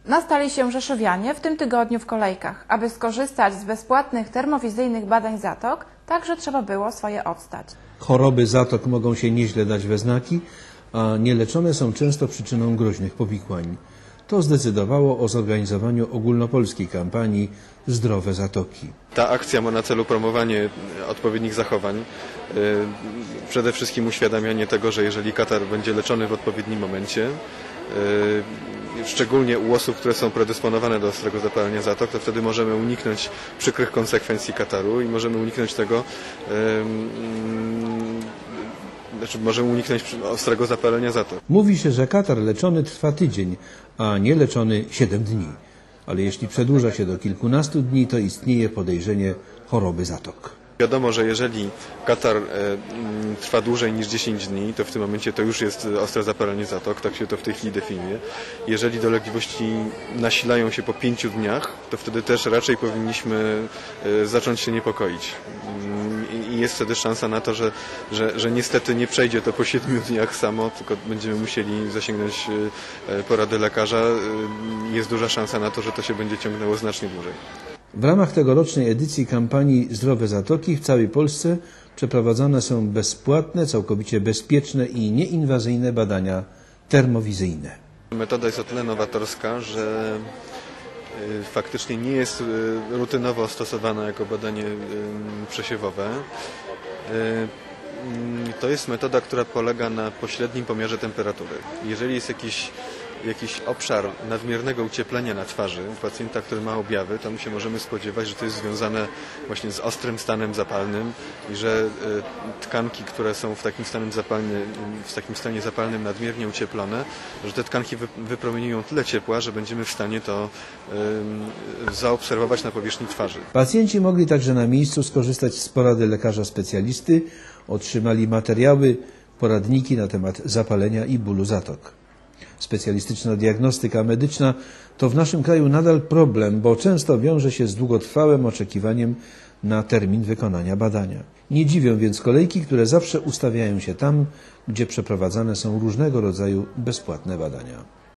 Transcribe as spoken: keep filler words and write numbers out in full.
Nastali się rzeszowianie w tym tygodniu w kolejkach. Aby skorzystać z bezpłatnych termowizyjnych badań zatok, także trzeba było swoje odstać. Choroby zatok mogą się nieźle dać we znaki, a nieleczone są często przyczyną groźnych powikłań. To zdecydowało o zorganizowaniu ogólnopolskiej kampanii Zdrowe Zatoki. Ta akcja ma na celu promowanie odpowiednich zachowań. Przede wszystkim uświadamianie tego, że jeżeli katar będzie leczony w odpowiednim momencie, szczególnie u osób, które są predysponowane do ostrego zapalenia zatok, to wtedy możemy uniknąć przykrych konsekwencji kataru i możemy uniknąć tego, znaczy możemy uniknąć ostrego zapalenia zatok. Mówi się, że katar leczony trwa tydzień, a nie leczony siedem dni. Ale jeśli przedłuża się do kilkunastu dni, to istnieje podejrzenie choroby zatok. Wiadomo, że jeżeli katar e, trwa dłużej niż dziesięć dni, to w tym momencie to już jest ostre zapalenie zatok, tak się to w tej chwili definiuje. Jeżeli dolegliwości nasilają się po pięciu dniach, to wtedy też raczej powinniśmy e, zacząć się niepokoić. I, I jest wtedy szansa na to, że, że, że niestety nie przejdzie to po siedmiu dniach samo, tylko będziemy musieli zasięgnąć e, porady lekarza. E, jest duża szansa na to, że to się będzie ciągnęło znacznie dłużej. W ramach tegorocznej edycji kampanii Zdrowe Zatoki w całej Polsce przeprowadzane są bezpłatne, całkowicie bezpieczne i nieinwazyjne badania termowizyjne. Metoda jest o tyle nowatorska, że faktycznie nie jest rutynowo stosowana jako badanie przesiewowe. To jest metoda, która polega na pośrednim pomiarze temperatury. Jeżeli jest jakiś jakiś obszar nadmiernego ucieplenia na twarzy u pacjenta, który ma objawy, to my się możemy spodziewać, że to jest związane właśnie z ostrym stanem zapalnym i że tkanki, które są w takim stanie zapalnym, w takim stanie zapalnym nadmiernie ucieplone, że te tkanki wypromieniują tyle ciepła, że będziemy w stanie to y, zaobserwować na powierzchni twarzy. Pacjenci mogli także na miejscu skorzystać z porady lekarza specjalisty, otrzymali materiały, poradniki na temat zapalenia i bólu zatok. Specjalistyczna diagnostyka medyczna to w naszym kraju nadal problem, bo często wiąże się z długotrwałym oczekiwaniem na termin wykonania badania. Nie dziwią więc kolejki, które zawsze ustawiają się tam, gdzie przeprowadzane są różnego rodzaju bezpłatne badania.